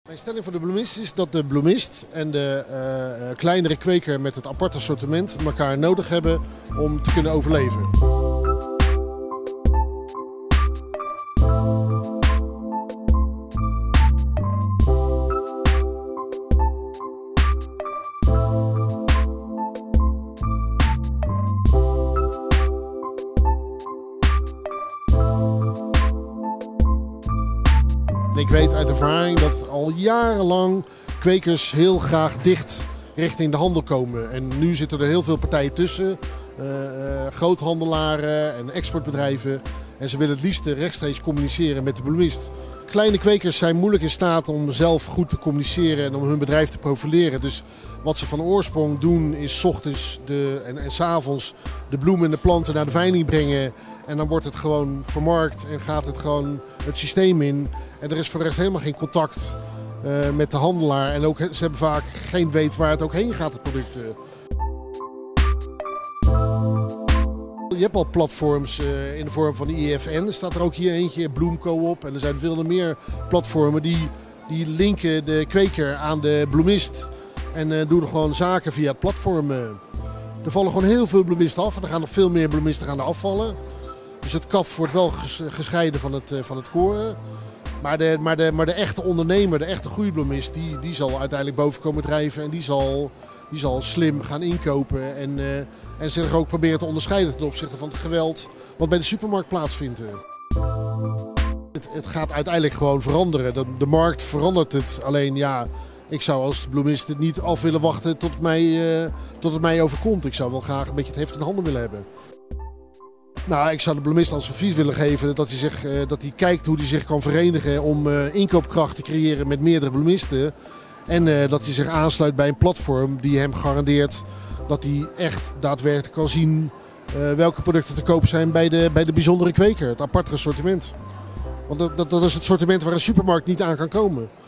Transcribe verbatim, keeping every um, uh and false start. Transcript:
Mijn stelling voor de bloemist is dat de bloemist en de uh, kleinere kweker met het aparte assortiment elkaar nodig hebben om te kunnen overleven. Ik weet uit ervaring dat al jarenlang kwekers heel graag dicht richting de handel komen. En nu zitten er heel veel partijen tussen. Uh, uh, groothandelaren en exportbedrijven. En ze willen het liefst rechtstreeks communiceren met de bloemist. Kleine kwekers zijn moeilijk in staat om zelf goed te communiceren en om hun bedrijf te profileren. Dus wat ze van oorsprong doen is 's ochtends de, en, en 's avonds de bloemen en de planten naar de veiling brengen. En dan wordt het gewoon vermarkt en gaat het gewoon het systeem in. En er is voor de rest helemaal geen contact uh, met de handelaar. En ook, ze hebben vaak geen weet waar het ook heen gaat, het product. Je hebt al platforms uh, in de vorm van de I F N. Er staat er ook hier eentje, Bloemco op. En er zijn veel meer platformen die, die linken de kweker aan de bloemist. En uh, doen gewoon zaken via het platform. Er vallen gewoon heel veel bloemisten af. En er gaan nog veel meer bloemisten gaan er afvallen. Dus het kaf wordt wel gescheiden van het, uh, van het koren. Maar de, maar, de, maar de echte ondernemer, de echte goede bloemist, die, die zal uiteindelijk boven komen drijven. En die zal, die zal slim gaan inkopen. En, uh, en zich ook proberen te onderscheiden ten opzichte van het geweld wat bij de supermarkt plaatsvindt. Het, het gaat uiteindelijk gewoon veranderen. De, de markt verandert het. Alleen ja, ik zou als bloemist het niet af willen wachten tot het, mij, uh, tot het mij overkomt. Ik zou wel graag een beetje het heft in handen willen hebben. Nou, ik zou de bloemist als advies willen geven dat hij, zich, uh, dat hij kijkt hoe hij zich kan verenigen om uh, inkoopkracht te creëren met meerdere bloemisten. En uh, dat hij zich aansluit bij een platform die hem garandeert dat hij echt daadwerkelijk kan zien uh, welke producten te koop zijn bij de, bij de bijzondere kweker, het aparte assortiment. Want dat, dat, dat is het assortiment waar een supermarkt niet aan kan komen.